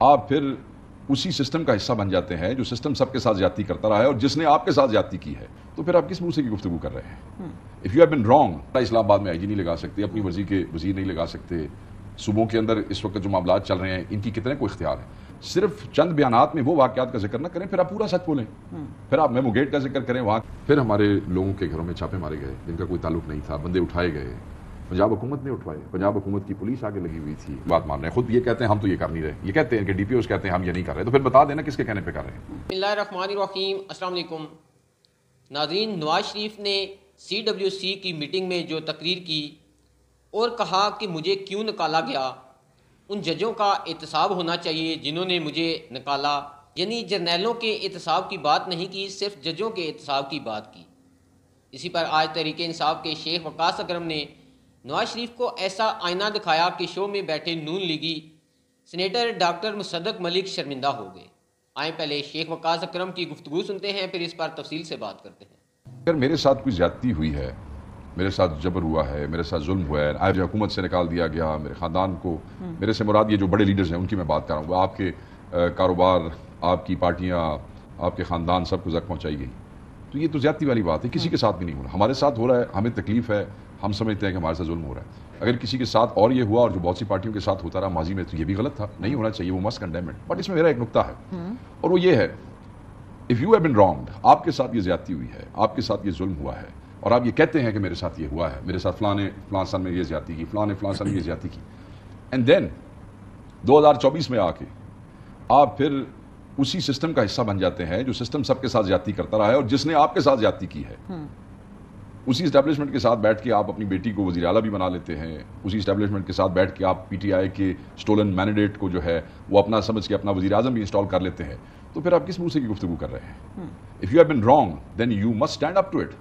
آپ پھر اسی سسٹم کا حصہ بن جاتے ہیں جو سسٹم سب کے ساتھ زیادتی کرتا رہا ہے اور جس نے آپ کے ساتھ زیادتی کی ہے، تو پھر آپ کس منہ سے کی گفتگو کر رہے ہیں؟ If you have been wrong, Islamabad میں آئی جی نہیں لگا سکتے، اپنی مرضی کے وزیر نہیں لگا سکتے، صوبوں کے اندر اس وقت جو معاملات چل رہے ہیں ان کی کتنے کو اختیار ہے؟ صرف چند بیانات میں وہ واقعات کا ذکر نہ کریں، پھر آپ پورا سچ بولیں، پھر آپ میمو گیٹ کا ذکر کریں، وہاں پھر ہمارے لوگوں کے گھروں میں چھاپے مارے گئے جن کا کوئی تعلق نہیں تھا، بندے اٹھائے گئے، پنجاب حکومت نے اٹھوائے، پنجاب حکومت کی پولیس آگے لگی ہوئی تھی، بات مان رہے ہیں، خود یہ کہتے ہیں ہم تو یہ کر نہیں رہے، یہ کہتے ہیں کہ ڈی پی اوز کہتے ہیں ہم یہ نہیں کر رہے، تو پھر بتا دینا کس کے کہنے پہ کر رہے ہیں۔ بسم اللہ الرحمن الرحیم، السلام علیکم ناظرین۔ نواز شریف نے CWC کی میٹنگ میں جو تقریر کی اور کہا کہ مجھے کیوں نکالا گیا، ان ججوں کا احتساب ہونا چاہیے جنہوں نے مجھے نکالا، یعنی جرنیلوں کے احتساب کی بات نہیں کی، صرف ججوں کے احتساب کی بات کی۔ اسی پر آج تحریک انصاف کے شیخ وقاص اکرم نے نواز شریف کو ایسا آئینہ دکھایا کہ شو میں بیٹھے نون لیگی سینیٹر ڈاکٹر مصدق ملک شرمندہ ہو گئے۔ آئیں پہلے شیخ وقاص اکرم کی گفتگو سنتے ہیں، پھر اس پر تفصیل سے بات کرتے ہیں۔ اگر میرے ساتھ کوئی زیادتی ہوئی ہے، میرے ساتھ جبر ہوا ہے، میرے ساتھ ظلم ہوا ہے، آج حکومت سے نکال دیا گیا، میرے خاندان کو، میرے سے مراد یہ جو بڑے لیڈرز ہیں ان کی میں بات کر رہا ہوں، آپ کے کاروبار، آپ کی پارٹیاں، آپ کے خاندان سب کو زخم پہنچائی گئی، تو یہ تو زیادتی والی بات ہے، کسی کے ساتھ بھی نہیں ہو رہا، ہمارے ساتھ ہو رہا ہے، ہمیں تکلیف ہے، ہم سمجھتے ہیں کہ ہمارے ساتھ ظلم ہو رہا ہے۔ اگر کسی کے ساتھ اور یہ ہوا اور جو بہت سی پارٹیوں کے ساتھ ہوتا رہا ماضی میں، تو یہ بھی غلط تھا، نہیں ہونا چاہیے، وہ مسٹ کنڈیم اٹ۔ بٹ اس میں میرا ایک نقطہ ہے اور وہ یہ ہے، if you have been wronged, آپ کے ساتھ یہ زیادتی ہوئی ہے، آپ کے ساتھ یہ ظلم ہوا ہے اور آپ یہ کہتے ہیں کہ میرے ساتھ یہ ہوا ہے، میرے ساتھ فلاں سن میں یہ زیادتی کی، فلاں سن میں یہ زیادتی کی، اینڈ دین 2024 میں آ کے آپ پھر اسی سسٹم کا حصہ بن جاتے ہیں جو سسٹم سب کے ساتھ زیادتی کرتا رہا ہے اور جس نے آپ کے ساتھ زیادتی کی ہے، اسی اسٹیبلشمنٹ کے ساتھ بیٹھ کے آپ اپنی بیٹی کو وزیر اعلیٰ بھی بنا لیتے ہیں، اسی اسٹیبلشمنٹ کے ساتھ بیٹھ کے آپ PTI کے سٹولن مینڈیٹ کو جو ہے وہ اپنا سمجھ کے اپنا وزیر اعظم بھی انسٹال کر لیتے ہیں، تو پھر آپ کس منہ سے کی گفتگو کر رہے ہیں؟ If you have been wrong then you must stand up to it.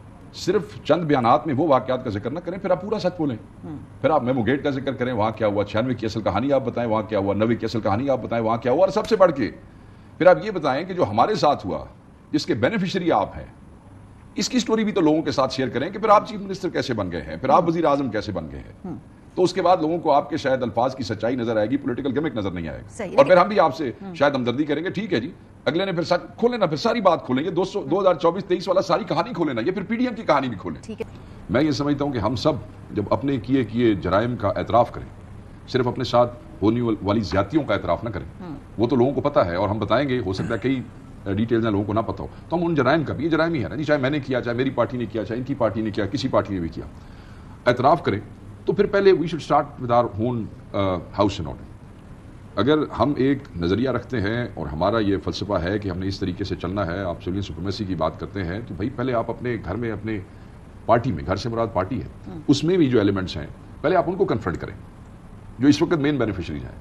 صرف چند بیانات میں وہ واقعات کا ذکر نہ کریں، پھر آپ پورا سچ بولیں، پھر آپ میمو گیٹ کا ذکر کریں، وہاں کیا ہوا، 96 کی اصل کہانی آپ بتائیں، وہاں کیا ہوا، 90 کی اصل کہانی آپ بتائیں، وہاں کیا ہوا، اور سب سے بڑھ کے پھر آپ یہ بتائیں کہ جو ہمارے ساتھ ہوا، جس کے بینیفیشری آپ ہیں، اس کی سٹوری بھی تو لوگوں کے ساتھ شیئر کریں کہ پھر آپ چیف منسٹر کیسے بن گئے ہیں، پھر آپ وزیر اعظم کیسے بن گئے ہیں، تو اس کے بعد لوگوں کو آپ کے شاید الفاظ کی سچائی نظر آئے گی، پولیٹیکل گمک نظر نہیں آئے گا، اور پھر ہم بھی آپ سے شاید ہمدردی کریں گے، ٹھیک ہے جی، اگلے نے پھر سچ کھولیں نا، پھر ساری بات کھولیں، یہ 2024-23 والا ساری کہانی کھولیں نا، یہ پھر PDM کی کہانی بھی کھولیں۔ میں یہ سمجھتا ہوں کہ ہم سب جب اپنے کیے جرائم کا اعتراف کریں، صرف اپنے ساتھ ہونے والی زیادتیوں کا اعتراف نہ کریں، وہ تو لوگوں کو پتہ ہے اور ہم بتائیں گے، ہو سکتا ہے کئی ڈیٹیلز ہیں لوگوں کو نہ پتہ ہو، تو ہم ان جرائم کا بھی، یہ جرائم ہی ہے نا جی، چاہے میں نے کیا، چاہے میری پارٹی نے کیا، چاہے ان کی پارٹی نے کیا، کسی پارٹی نے بھی کیا، اعتراف کریں، تو پھر پہلے we should start with our own house in order. اگر ہم ایک نظریہ رکھتے ہیں اور ہمارا یہ فلسفہ ہے کہ ہم نے اس طریقے سے چلنا ہے، آپ سویلین سپریمیسی کی بات کرتے ہیں، تو بھائی پہلے آپ اپنے گھر میں، اپنے پارٹی میں، گھر سے مراد پارٹی ہے، اس میں بھی جو ایلیمنٹس ہیں پہلے آپ ان کو کنفرنٹ کریں جو اس وقت مین بینیفیشریز ہیں،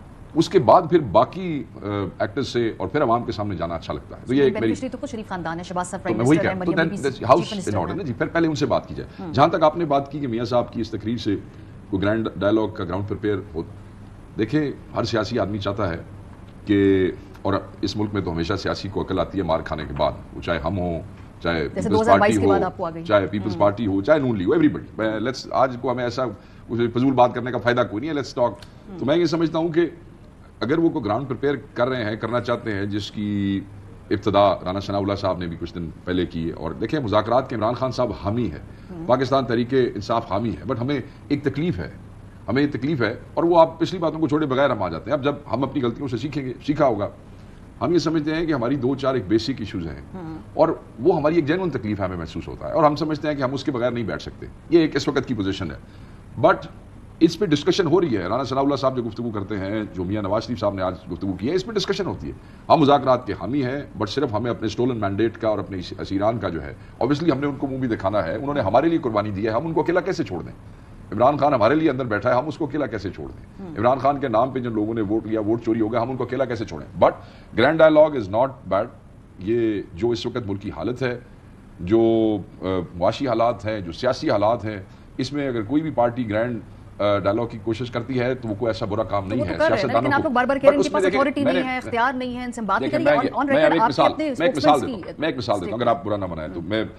اس کے بعد پھر باقی ایکٹرز سے اور پھر عوام کے سامنے جانا اچھا لگتا ہے۔ تو یہ ایک میری تو شریف خاندان ہے، شہباز صاحب میں وہی کہتا ہوں، ہاؤس ان آرڈر نا جی، پھر پہلے ان سے بات کی جائے۔ جہاں تک آپ نے بات کی کہ میاں صاحب کی اس تقریر سے کوئی گرینڈ ڈائلاگ کا گراؤنڈ پریپیئر ہو، دیکھیں ہر سیاسی آدمی چاہتا ہے کہ، اور اس ملک میں تو ہمیشہ سیاسی کو عقل آتی ہے مار کھانے کے بعد، وہ چاہے ہم ہوں، چاہے پیپلز پارٹی ہو، چاہے پیپلز پارٹی ہو، چاہے نون لیگ ہو، ایوری بڈی، لیٹس آج کو ہمیں ایسا فضول بات کرنے کا فائدہ کوئی نہیں ہے، لیٹس ٹاک۔ تو میں یہ سمجھتا ہوں کہ اگر وہ کوئی گراؤنڈ پریپیئر کر رہے ہیں، کرنا چاہتے ہیں، جس کی ابتدا رانا ثناء اللہ صاحب نے بھی کچھ دن پہلے کی، اور دیکھیں مذاکرات کے عمران خان صاحب حامی ہے، پاکستان تحریک انصاف حامی ہے، بٹ ہمیں ایک تکلیف ہے، اور وہ آپ پچھلی باتوں کو چھوڑے بغیر ہم آ جاتے ہیں۔ اب جب ہم اپنی غلطیوں سے سیکھا ہوگا، ہم یہ سمجھتے ہیں کہ ہماری 2-4 ایک بیسک ایشوز ہیں اور وہ ہماری ایک جینوئن تکلیف ہے، ہمیں محسوس ہوتا ہے اور ہم سمجھتے ہیں کہ ہم اس کے بغیر نہیں بیٹھ سکتے، یہ ایک اس وقت کی پوزیشن ہے، بٹ اس پہ ڈسکشن ہو رہی ہے۔ رانا ثناء اللہ صاحب جو گفتگو کرتے ہیں، جو میاں نواز شریف صاحب نے آج گفتگو کی ہے، اس پہ ڈسکشن ہوتی ہے۔ ہم مذاکرات کے حامی ہیں، بٹ صرف ہمیں اپنے سٹولن مینڈیٹ کا اور اپنے اسیران کا جو ہے، اوبیسلی ہم نے ان کو منہ بھی دکھانا ہے، انہوں نے ہمارے لیے قربانی دی ہے، ہم ان کو اکیلا کیسے چھوڑ دیں؟ عمران خان ہمارے لیے اندر بیٹھا ہے، ہم اس کو اکیلا کیسے چھوڑ دیں؟ عمران خان کے نام پہ جن لوگوں نے ووٹ لیا، ووٹ چوری ہو گیا، ہم ان کو اکیلا کیسے چھوڑیں؟ But grand dialogue is not bad. یہ جو اس وقت ملک کی حالت ہے، جو معاشی حالات ہیں، جو سیاسی حالات ہیں، اس میں اگر کوئی بھی پارٹی گرینڈ ڈائلاگ کی کوشش کرتی ہے تو وہ کوئی ایسا برا کام نہیں ہے۔ سیاستدانوں کو، لیکن آپ لوگ بار بار کہہ رہے ہیں کہ پاس اتھارٹی نہیں ہے، اختیار نہیں ہے، ان سے بات کریں۔ میں ایک مثال دیتا ہوں، اگر آپ برا نہ منائیں تو میں،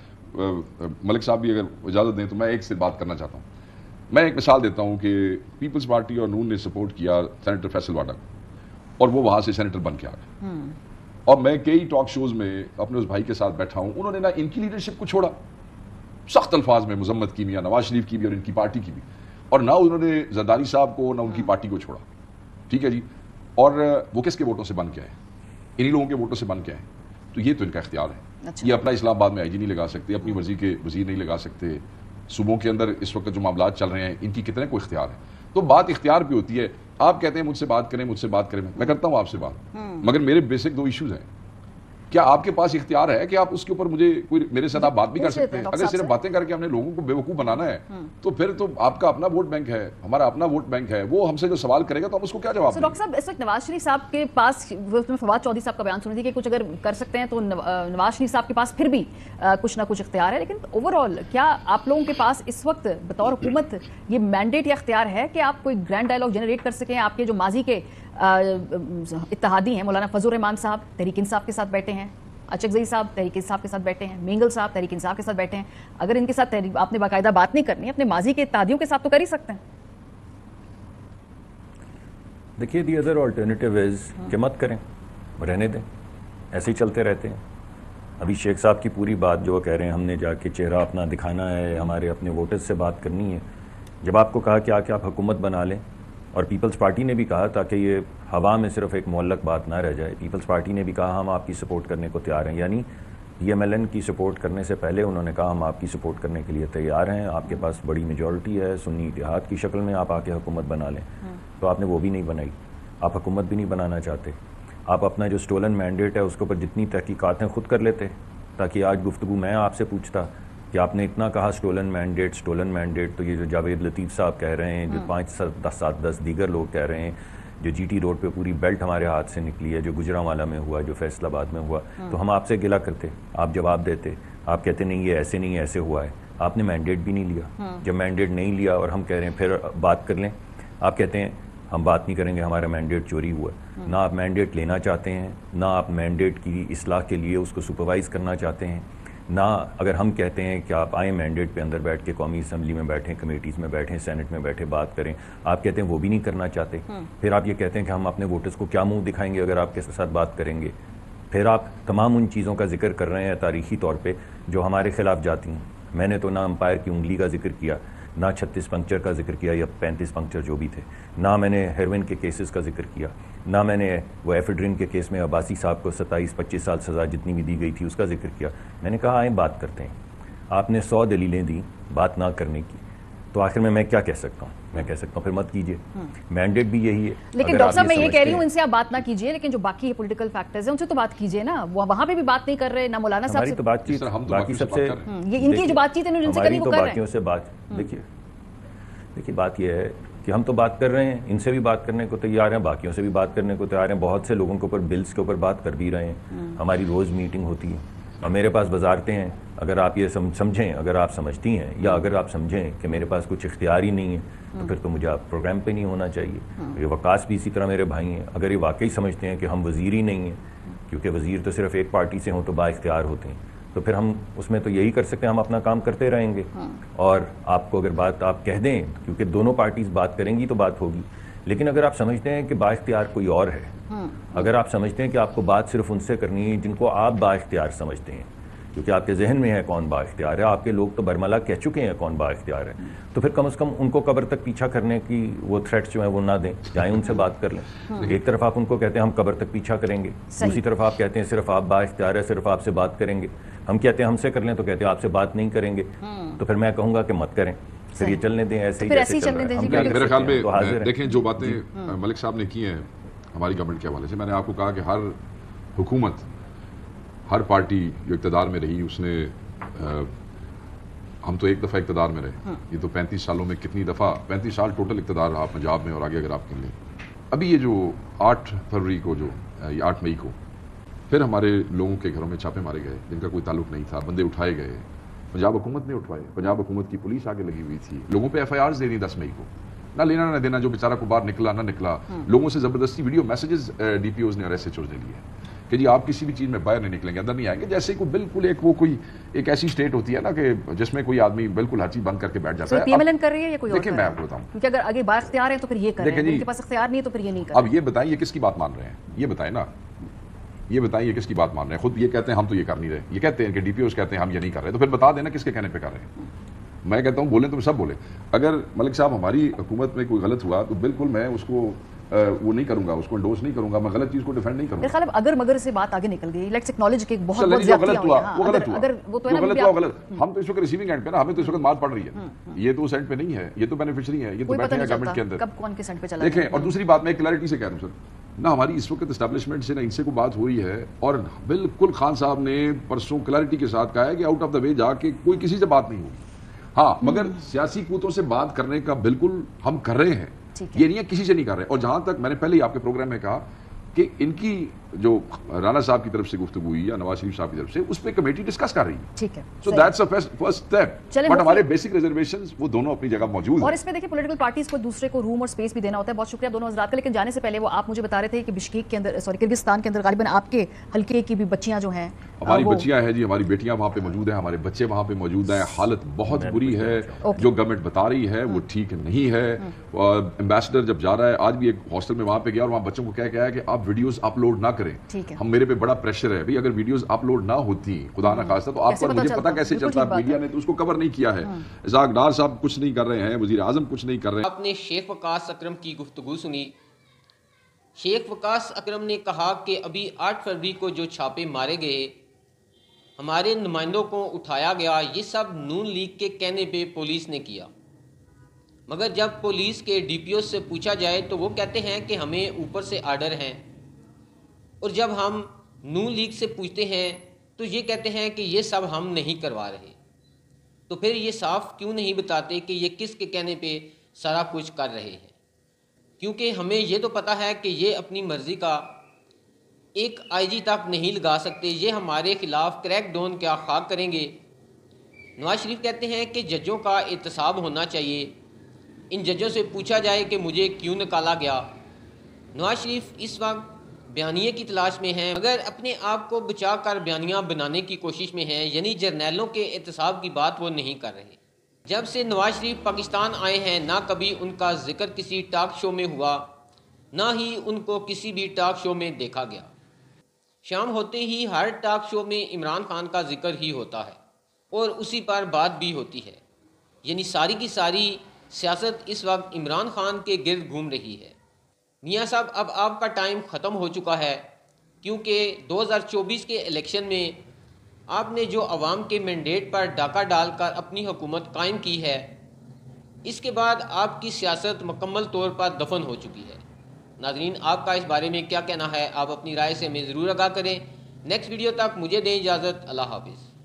ملک صاحب بھی اگر اجازت دیں تو میں ایک سے بات کرنا چاہتا ہوں۔ میں ایک مثال دیتا ہوں کہ پیپلز پارٹی اور نون نے سپورٹ کیا سینیٹر فیصل واڈا کو، اور وہ وہاں سے سینیٹر بن کے آ گئے. اور میں کئی ٹاک شوز میں اپنے اس بھائی کے ساتھ بیٹھا ہوں, انہوں نے نہ ان کی لیڈرشپ کو چھوڑا, سخت الفاظ میں مذمت کی میاں نواز شریف کی بھی اور ان کی پارٹی کی بھی, اور نہ انہوں نے زرداری صاحب کو نہ ان کی پارٹی کو چھوڑا. ٹھیک ہے جی, اور وہ کس کے ووٹوں سے بن کے آئے؟ انہی لوگوں کے ووٹوں سے بن کے آئے. تو یہ تو ان کا اختیار ہے. یہ اپنا اسلام آباد میں آئی جی نہیں لگا سکتے, اپنی مرضی کے وزیر نہیں لگا سکتے. صوبوں کے اندر اس وقت جو معاملات چل رہے ہیں ان کی کتنے کو اختیار ہے. تو بات اختیار پہ ہوتی ہے. آپ کہتے ہیں مجھ سے بات کریں, مجھ سے بات کریں, میں کرتا ہوں آپ سے بات, مگر میرے بیسک 2 ایشوز ہیں. کیا آپ کے پاس اختیار ہے کہ آپ اس کے اوپر مجھے کوئی میرے ساتھ آپ بات بھی کر سکتے ہیں؟ اگر صرف باتیں کر کے ہم نے لوگوں کو بیوقوف بنانا ہے تو پھر تو آپ کا اپنا ووٹ بینک ہے, ہمارا اپنا ووٹ بینک ہے, وہ ہم سے جو سوال کرے گا تو ہم اس کو کیا جواب دیں گے؟ ڈاکٹر صاحب اس وقت نواز شریف صاحب کے پاس, فواد چودھری صاحب کا بیان سنی تھی کہ کچھ اگر کر سکتے ہیں تو نواز شریف صاحب کے پاس پھر بھی کچھ نہ کچھ اختیار ہے, لیکن اوور آل کیا آپ لوگوں کے پاس اس وقت بطور حکومت یہ مینڈیٹ یا اختیار ہے کہ آپ کوئی گرینڈ ڈائلاگ جنریٹ کر سکیں؟ آپ کے جو ماضی کے اتحادی ہیں, مولانا فضل الرحمان صاحب تحریک انصاف کے ساتھ بیٹھے ہیں, اچکزئی صاحب تحریک انصاف کے ساتھ بیٹھے ہیں, مینگل صاحب تحریک انصاف کے ساتھ بیٹھے ہیں, اگر ان کے ساتھ آپ نے باقاعدہ بات نہیں کرنی, اپنے ماضی کے اتحادیوں کے ساتھ تو کر ہی سکتے ہیں. دیکھیے دی ادر آلٹرنیٹیو از کہ مت کریں, رہنے دیں, ایسے ہی چلتے رہتے ہیں. ابھی شیخ صاحب کی پوری بات جو وہ کہہ رہے ہیں ہم نے جا کے چہرہ اپنا دکھانا ہے, ہمارے اپنے ووٹرز سے بات کرنی ہے. جب آپ کو کہا کہ آ کے آپ حکومت بنا لیں, اور پیپلز پارٹی نے بھی کہا تاکہ یہ ہوا میں صرف ایک معلق بات نہ رہ جائے, پیپلز پارٹی نے بھی کہا ہم آپ کی سپورٹ کرنے کو تیار ہیں. یعنی پی ایم ایل این کی سپورٹ کرنے سے پہلے انہوں نے کہا ہم آپ کی سپورٹ کرنے کے لیے تیار ہیں, آپ کے پاس بڑی میجورٹی ہے, سنی اتحاد کی شکل میں آپ آ کے حکومت بنا لیں. تو آپ نے وہ بھی نہیں بنائی, آپ حکومت بھی نہیں بنانا چاہتے. آپ اپنا جو سٹولن مینڈیٹ ہے اس کے اوپر جتنی تحقیقات ہیں خود کر لیتے, تاکہ آج گفتگو میں آپ سے پوچھتا کہ آپ نے اتنا کہا سٹولن مینڈیٹ, تو یہ جو جاوید لطیف صاحب کہہ رہے ہیں, جو 5-7-10 دیگر لوگ کہہ رہے ہیں, جو جی ٹی روڈ پہ پوری بیلٹ ہمارے ہاتھ سے نکلی ہے, جو گجرانوالہ میں ہوا, جو فیصل آباد میں ہوا, تو ہم آپ سے گلہ کرتے, آپ جواب دیتے, آپ کہتے نہیں یہ ایسے نہیں ایسے ہوا ہے. آپ نے مینڈیٹ بھی نہیں لیا. جب مینڈیٹ نہیں لیا اور ہم کہہ رہے ہیں پھر بات کر لیں, آپ کہتے ہیں ہم بات نہیں کریں گے, ہمارا مینڈیٹ چوری ہوا ہے. نہ آپ مینڈیٹ لینا چاہتے ہیں, نہ آپ مینڈیٹ کی اصلاح کے لیے اس کو سپروائز کرنا چاہتے ہیں, نہ اگر ہم کہتے ہیں کہ آپ آئیں مینڈیٹ پہ اندر بیٹھ کے قومی اسمبلی میں بیٹھیں, کمیٹیز میں بیٹھیں, سینٹ میں بیٹھیں, بات کریں, آپ کہتے ہیں وہ بھی نہیں کرنا چاہتے. پھر آپ یہ کہتے ہیں کہ ہم اپنے ووٹرز کو کیا منہ دکھائیں گے اگر آپ کے ساتھ بات کریں گے. پھر آپ تمام ان چیزوں کا ذکر کر رہے ہیں تاریخی طور پہ جو ہمارے خلاف جاتی ہیں. میں نے تو نہ امپائر کی انگلی کا ذکر کیا, نہ 36 پنکچر کا ذکر کیا یا 35 پنکچر جو بھی تھے, نہ میں نے ہیروئن کے کیسز کا ذکر کیا, نہ میں نے وہ ایفیڈرین کے کیس میں عباسی صاحب کو 27-25 سال سزا جتنی بھی دی گئی تھی اس کا ذکر کیا. میں نے کہا آئیں بات کرتے ہیں. آپ نے 100 دلیلیں دیں بات نہ کرنے کی, تو آخر میں کیا کہہ سکتا ہوں؟ میں کہہ سکتا ہوں پھر مت کیجیے. مینڈیٹ بھی یہی ہے. لیکن ڈاکٹر صاحب میں یہ کہہ رہی ہوں ان سے آپ بات نہ کیجیے, لیکن جو باقی پولیٹیکل فیکٹرز ہیں ان سے تو بات کیجیے نا. وہاں پہ بھی بات نہیں کر رہے, نہ مولانا صاحب سے. ہماری تو بات چیت باقی سب سے, ان کی جو بات چیت ہے جن سے کرنی وہ کر رہے ہیں. باقیوں سے بات, دیکھیے بات یہ ہے کہ ہم تو بات کر رہے ہیں, ان سے بھی بات کرنے کو تیار ہیں, باقیوں سے بھی بات کرنے کو تیار ہیں, بہت سے لوگوں کے اوپر بلز کے اوپر بات کر بھی رہے ہیں. ہماری روز میٹنگ ہوتی ہے اور میرے پاس وزارتیں ہیں. اگر آپ یہ سمجھیں, اگر آپ سمجھتی ہیں یا اگر آپ سمجھیں کہ میرے پاس کچھ اختیار ہی نہیں ہے تو پھر تو مجھے آپ پروگرام پہ نہیں ہونا چاہیے. یہ وقاص بھی اسی طرح میرے بھائی ہیں. اگر یہ واقعی سمجھتے ہیں کہ ہم وزیر ہی نہیں ہیں, کیونکہ وزیر تو صرف ایک پارٹی سے ہوں تو با اختیار ہوتے ہیں, تو پھر ہم اس میں تو یہی کر سکتے ہیں, ہم اپنا کام کرتے رہیں گے. اور آپ کو اگر بات آپ کہہ دیں, کیونکہ دونوں پارٹیز بات کریں گی تو بات ہوگی, لیکن اگر آپ سمجھتے ہیں کہ با اختیار کوئی اور ہے, اگر آپ سمجھتے ہیں کہ آپ کو بات صرف ان سے کرنی ہے جن کو آپ با اختیار سمجھتے ہیں, کیونکہ آپ کے ذہن میں ہے کون با اختیار ہے, آپ کے لوگ تو برملا کہہ چکے ہیں کون با اختیار ہے, تو پھر کم از کم ان کو قبر تک پیچھا کرنے کی وہ تھریٹس جو ہیں وہ نہ دیں, جائیں ان سے بات کر لیں. ایک طرف آپ ان کو کہتے ہیں ہم قبر تک پیچھا کریں گے, دوسری طرف آپ کہتے ہیں صرف آپ با اختیار ہے, صرف آپ سے بات کریں گے. ہم کہتے ہیں ہم سے کر لیں تو کہتے ہیں آپ سے بات نہیں کریں گے, تو پھر میں کہوں گا کہ مت کریں, پھر یہ چلنے دیں ایسے ہی چل رہا ہے. میرے خیال میں دیکھیں جو باتیں ملک صاحب نے کی ہیں ہماری گورنمنٹ کے حوالے سے, میں نے آپ کو کہا کہ ہر حکومت, ہر پارٹی جو اقتدار میں رہی اس نے, ہم تو ایک دفعہ اقتدار میں رہے, یہ تو 35 سالوں میں کتنی دفعہ, 35 سال ٹوٹل اقتدار رہا پنجاب میں, اور آگے اگر آپ کر لیں. ابھی یہ جو 8 فروری کو, جو یہ 8 مئی کو پھر ہمارے لوگوں کے گھروں میں چھاپے مارے گئے جن کا کوئی تعلق نہیں تھا, بندے اٹھائے گئے, پنجاب حکومت نے اٹھوائے, پنجاب حکومت کی پولیس آگے لگی ہوئی تھی, لوگوں پہ FIRs دے دی 10 مئی کو, نہ لینا نہ دینا, جو بیچارہ کو باہر نکلا نہ نکلا, لوگوں سے زبردستی ویڈیو میسیجز DPOs نے اور SHOs نے لیے. کہ جی آپ کسی بھی چیز میں باہر نہیں نکلیں گے، اندر نہیں آئیں گے، جیسے کوئی بالکل ایک ایسی اسٹیٹ ہوتی ہے نا کہ جس میں کوئی آدمی بالکل ہر چیز بند کر کے بیٹھ جاتا ہے. پی ایم ایل این کر رہی ہے یا کوئی اور؟ دیکھیں میں آپ کو بتاؤں، کیونکہ اگر آگے با اختیار ہے تو پھر یہ کریں، ان کے پاس اختیار نہیں ہے تو پھر یہ نہیں کریں. اب یہ بتائیں یہ کس کی بات مان رہے ہیں، یہ بتائیں نا، یہ بتائیں یہ کس کی بات مان رہے ہیں. خود یہ کہتے ہیں ہم تو یہ کر نہیں رہے، یہ کہتے ہیں کہ ڈی پی اوز کہتے ہیں ہم یہ نہیں کر رہے، تو پھر بتا دینا کس کے کہنے پہ کر رہے ہیں. میں کہتا ہوں بولیں تو سب بولیں. اگر ملک صاحب ہماری حکومت میں کوئی غلط ہوا تو بالکل میں اس کو وہ نہیں کروں گا، اس کو انڈوس نہیں کروں گا، میں غلط چیز کو ڈیفینڈ نہیں کروں گا. خیال اگر مگر سے بات آگے نکل گئی، لیٹس ایکنالج کہ بہت بہت زیادتیاں ہوئی ہیں. وہ غلط ہوا. ہم تو اس وقت ریسیونگ اینڈ پہ نا، ہمیں تو اس وقت مار پڑ رہی ہے، یہ تو اس اینڈ پہ نہیں ہے، یہ تو بینیفیشری ہے، یہ تو بیٹھے ہیں گورنمنٹ کے اندر. کب کون کس اینڈ پہ چلا دیکھیں. اور دوسری بات میں کلیئرٹی سے کہہ رہا ہوں سر، نہ ہماری اس وقت اسٹیبلشمنٹ سے نہ ان سے کوئی بات ہوئی ہے، اور بالکل خان صاحب نے پرسوں کلیئرٹی کے ساتھ کہا ہے کہ آؤٹ آف دا وے جا کے کوئی کسی سے بات نہیں ہوگی. ہاں مگر سیاسی قوتوں سے بات کرنے کا بالکل ہم کر رہے ہیں، یہ نہیں ہے کسی سے نہیں کر رہے. اور جہاں تک میں نے پہلے ہی آپ کے پروگرام میں کہا کہ ان کی جو رانا صاحب کی طرف سے گفتگو ہوئی یا نواز شریف صاحب کی طرف سے، اس پہ کمیٹی ڈسکس کر رہی ہے. ٹھیک ہے، so that's first step. But ہمارے بیسک ریزرویشنز وہ دونوں اپنی جگہ موجود ہیں. اور اس میں دیکھیں پولیٹیکل پارٹیز کو دوسرے کو روم اور سپیس بھی دینا ہوتا ہے. بہت شکریہ دونوں حضرات کا. لیکن جانے سے پہلے وہ آپ مجھے بتا رہے تھے کہ بشکیک کے اندر کرگزستان کے اندر غالباً آپ کے حلقے کی بھی بچیاں جو ہیں، ہماری بچیاں ہیں جی، ہماری بیٹیاں وہاں پہ موجود ہیں، ہمارے بچے وہاں پہ موجود ہیں. حالت بہت بری ہے، جو گورنمنٹ بتا رہی ہے وہ ٹھیک نہیں ہے. ایمبیسڈر جب جا رہا ہے، آج بھی ایک ہاسٹل میں وہاں پہ گیا اور وہاں بچوں کو کہہ کے آیا کہ آپ ویڈیوز اپلوڈ نہ کریں. ہم میرے پہ بڑا پریشر ہے بھائی، اگر ویڈیوز اپلوڈ نہ ہوتی خدا نہ خواستہ تو آپ کو مجھے پتا کیسے چلتا. میڈیا نے تو اس کو کور نہیں کیا ہے. اسحاق ڈار صاحب کچھ نہیں کر رہے ہیں، وزیر اعظم کچھ نہیں کر رہے ہیں. آپ نے شیخ وقاص اکرم کی گفتگو سنی. شیخ وقاص اکرم نے کہا کہ ابھی 8 فروری کو جو چھاپے مارے گئے، ہمارے نمائندوں کو اٹھایا گیا، یہ سب نون لیگ کے کہنے پہ پولیس نے کیا. مگر جب پولیس کے ڈی پی او سے پوچھا جائے تو وہ کہتے ہیں کہ ہمیں اوپر سے آرڈر ہیں، اور جب ہم نون لیگ سے پوچھتے ہیں تو یہ کہتے ہیں کہ یہ سب ہم نہیں کروا رہے. تو پھر یہ صاف کیوں نہیں بتاتے کہ یہ کس کے کہنے پہ سارا کچھ کر رہے ہیں؟ کیونکہ ہمیں یہ تو پتہ ہے کہ یہ اپنی مرضی کا ایک آئی جی تک نہیں لگا سکتے. یہ ہمارے خلاف کریک ڈاؤن کیا خاک کریں گے. نواز شریف کہتے ہیں کہ ججوں کا احتساب ہونا چاہیے، ان ججوں سے پوچھا جائے کہ مجھے کیوں نکالا گیا. نواز شریف اس وقت بیانیے کی تلاش میں ہیں، مگر اپنے آپ کو بچا کر بیانیاں بنانے کی کوشش میں ہیں. یعنی جرنیلوں کے احتساب کی بات وہ نہیں کر رہے. جب سے نواز شریف پاکستان آئے ہیں، نہ کبھی ان کا ذکر کسی ٹاک شو میں ہوا، نہ ہی ان کو کسی بھی ٹاک شو میں دیکھا گیا. شام ہوتے ہی ہر ٹاک شو میں عمران خان کا ذکر ہی ہوتا ہے اور اسی پر بات بھی ہوتی ہے. یعنی ساری کی ساری سیاست اس وقت عمران خان کے گرد گھوم رہی ہے. میاں صاحب اب آپ کا ٹائم ختم ہو چکا ہے، کیونکہ 2024 کے الیکشن میں آپ نے جو عوام کے مینڈیٹ پر ڈاکہ ڈال کر اپنی حکومت قائم کی ہے، اس کے بعد آپ کی سیاست مکمل طور پر دفن ہو چکی ہے. ناظرین، آپ کا اس بارے میں کیا کہنا ہے؟ آپ اپنی رائے سے ہمیں ضرور آگاہ کریں. نیکسٹ ویڈیو تک مجھے دیں اجازت. اللہ حافظ.